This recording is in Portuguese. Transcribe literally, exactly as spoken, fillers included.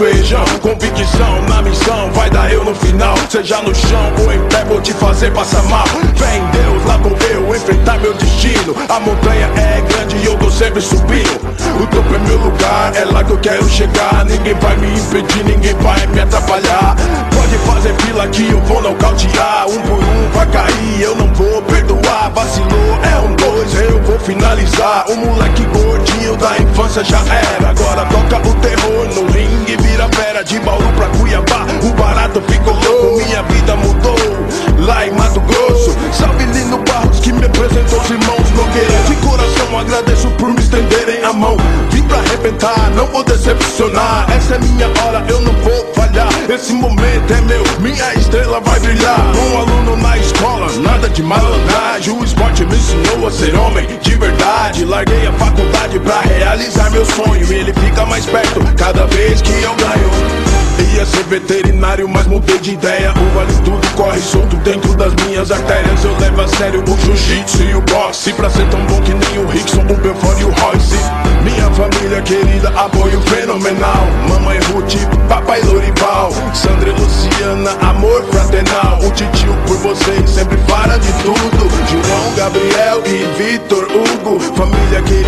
feijão. Convicção na missão, vai dar eu no final. Seja no chão ou em pé, vou te fazer passar mal. Vem Deus, lá vou eu enfrentar meu destino. A montanha é grande e eu tô sempre subindo. O topo é meu lugar, é lá que eu quero chegar. Ninguém vai me impedir, ninguém vai me atrapalhar. Pode fazer fila que eu vou nocautear. Um por um vai cair, eu não vou perdoar. Vacilou, é um dois, eu vou finalizar. O moleque gordinho da infância já era. Agora toca o terror no ringue, vira fera. De Bauru pra Cuiabá, o barato ficou louco. Minha vida mudou, lá em Mato Grosso. Salve Lino Barros que me apresentou os irmãos Nogueira. De coração agradeço por me estenderem a mão. Vim pra arrebentar, não vou decepcionar. Essa é minha hora, eu não vou falhar. Esse momento é meu, minha estrela vai brilhar. Um aluno na escola, nada de malandragem. O esporte me ensinou a ser homem de verdade. Larguei a faculdade pra realizar meu sonho. Ele fica mais perto cada vez que eu ganho. Ia ser veterinário, mas mudei de ideia. O vale tudo corre solto dentro das minhas artérias. Eu levo a sério o jiu-jitsu e o boxe. Pra ser tão bom que nem o Rickson, o Belfort e o Royce. Minha família querida, apoio fenomenal. Mamãe Ruth, papai Lorival, Sandra e Luciana, amor fraternal. O titio por vocês sempre para de tudo. João, Gabriel e Vitor Hugo. Família querida,